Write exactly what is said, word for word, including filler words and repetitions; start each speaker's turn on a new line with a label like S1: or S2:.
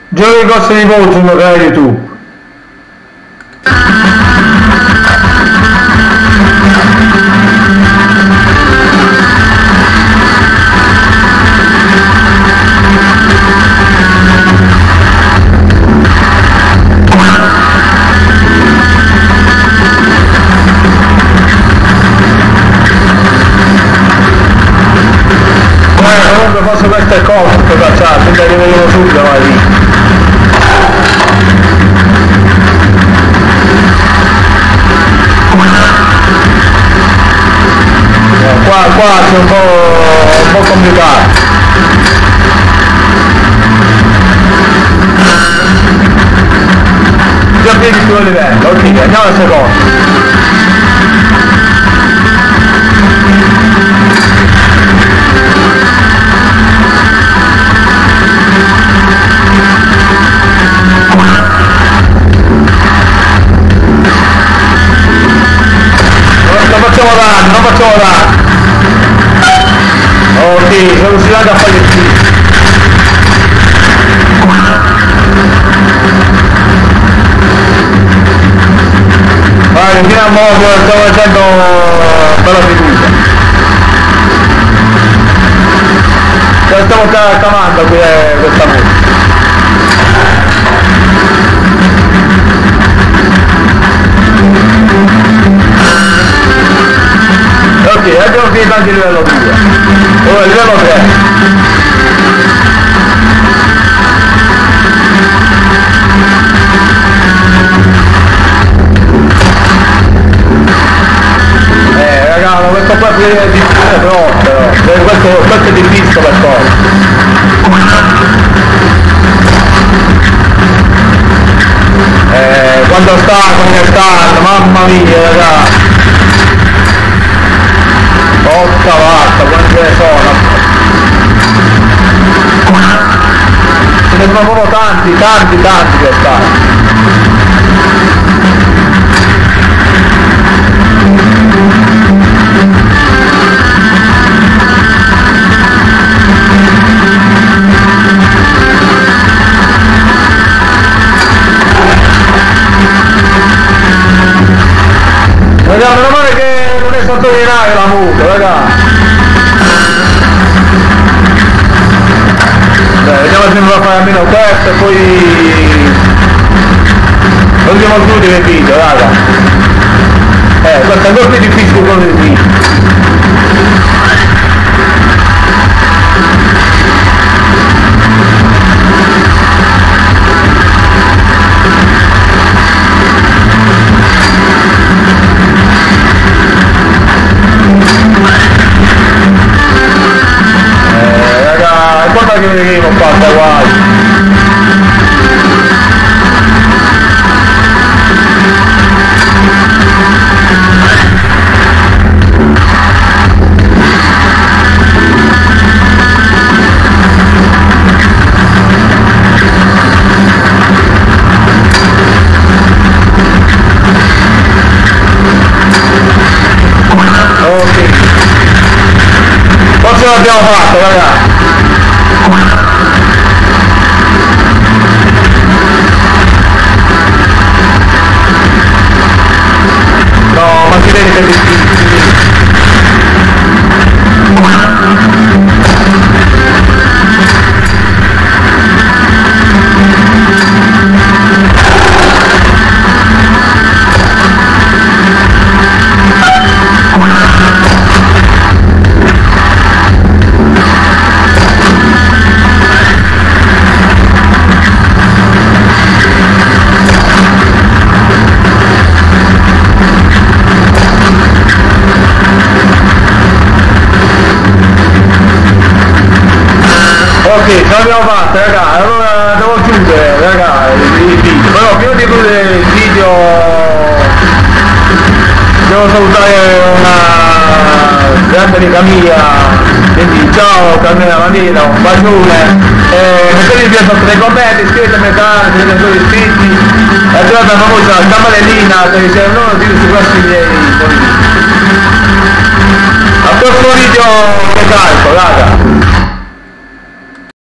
S1: Giochi costi di voto sul canale YouTube. Comunque posso queste cose per facciare, finché li vedono subito, vai lì. Qua, qua c'è un po', un po' complicato. Già piedi sul livello, ok, andiamo al secondo. Non facciamo danno, non facciamo danno. Ok, sono riuscito anche a fare il tiro. Vai, fino a modo, stiamo facendo bella fiducia. La stiamo cavando qui questa musica. Ok, abbiamo finito anche il livello due. Ora il livello tre. Eh raga, questo qua è difficile però, però. Questo, questo è difficile per cosa. Eh, quando sta, quando sta, mamma mia raga. Porca vacca, quante ne sono? Ce ne sono proprio tanti, tanti, tanti che stanno. Vediamo, meno male che non è sottolineare la muta, raga. Beh, vediamo se mi va a fare almeno questo e poi lo vediamo tutti nel video, raga. Eh, questo è ancora più difficile con il video. Che vedremo qua, guai. Ok. Forse l'abbiamo fatto, ragazzi. No, ma si vede che è difficile. Ok, ce l'abbiamo fatta raga, allora devo chiudere raga il video, però prima di chiudere il video devo salutare una grande amica mia, quindi ciao Carmela Manila, un bacione, eh, mettete il video sotto nei commenti, iscrivetevi al canale, siete ancora iscritti, attivate la famosa campanellina per ricevere un nuovo video sui prossimi miei video. A questo video che calco raga.